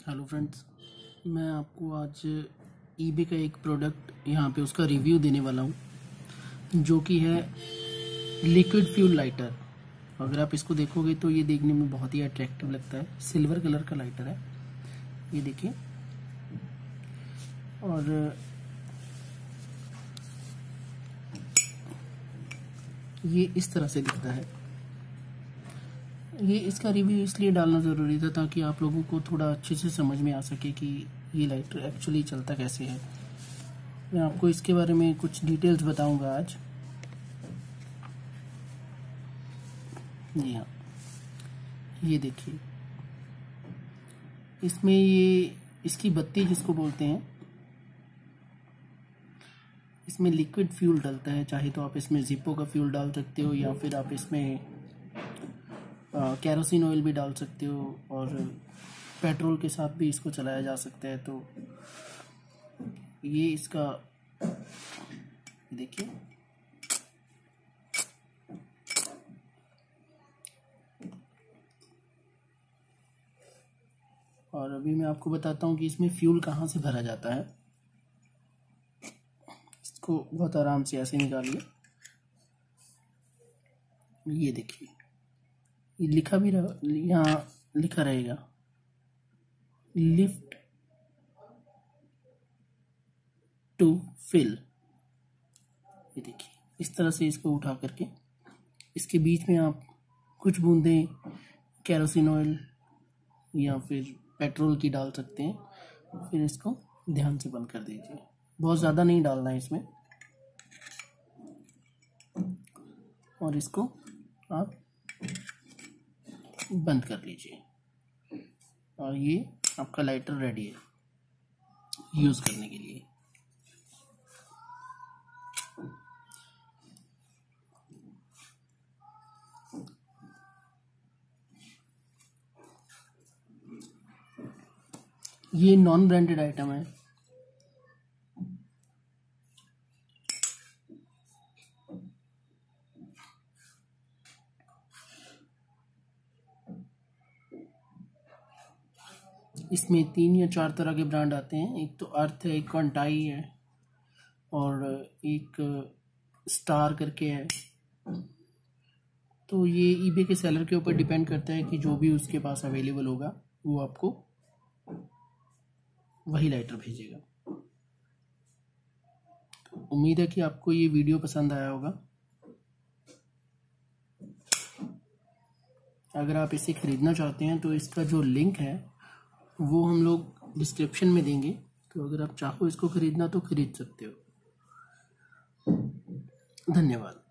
Hello friends, मैं आपको आज ईबे का एक प्रोडक्ट यहाँ पे उसका रिव्यू देने वाला हूँ, जो कि है लिक्विड फ्यूल लाइटर। अगर आप इसको देखोगे तो ये देखने में बहुत ही अट्रैक्टिव लगता है। सिल्वर कलर का लाइटर है, ये देखिए। और ये इस तरह से दिखता है। ये इसका रिव्यू इसलिए डालना ज़रूरी था ताकि आप लोगों को थोड़ा अच्छे से समझ में आ सके कि ये लाइटर एक्चुअली चलता कैसे है। मैं आपको इसके बारे में कुछ डिटेल्स बताऊंगा आज। जी हाँ, ये देखिए, इसमें ये इसकी बत्ती जिसको बोलते हैं, इसमें लिक्विड फ्यूल डलता है। चाहे तो आप इसमें जिप्पो का फ्यूल डाल सकते हो या फिर आप इसमें केरोसिन ऑयल भी डाल सकते हो, और पेट्रोल के साथ भी इसको चलाया जा सकता है। तो ये इसका देखिए, और अभी मैं आपको बताता हूँ कि इसमें फ्यूल कहाँ से भरा जाता है। इसको बहुत आराम से ऐसे निकालिए। ये देखिए, ये लिखा भी रहा, यहाँ लिखा रहेगा लिफ्ट टू फिल। ये देखिए, इस तरह से इसको उठा करके इसके बीच में आप कुछ बूंदें केरोसिन ऑयल या फिर पेट्रोल की डाल सकते हैं। फिर इसको ध्यान से बंद कर दीजिए। बहुत ज़्यादा नहीं डालना है इसमें, और इसको आप बंद कर लीजिए। और ये आपका लाइटर रेडी है यूज़ करने के लिए। ये नॉन ब्रांडेड आइटम है। इसमें 3 या 4 तरह के ब्रांड आते हैं। एक तो अर्थ है, एक क्वांटाई है, और एक स्टार करके है। तो ये ईबे के सेलर के ऊपर डिपेंड करता है कि जो भी उसके पास अवेलेबल होगा वो आपको वही लाइटर भेजेगा। उम्मीद है कि आपको ये वीडियो पसंद आया होगा। अगर आप इसे खरीदना चाहते हैं तो इसका जो लिंक है वो हम लोग डिस्क्रिप्शन में देंगे। तो अगर आप चाहो इसको खरीदना तो खरीद सकते हो। धन्यवाद।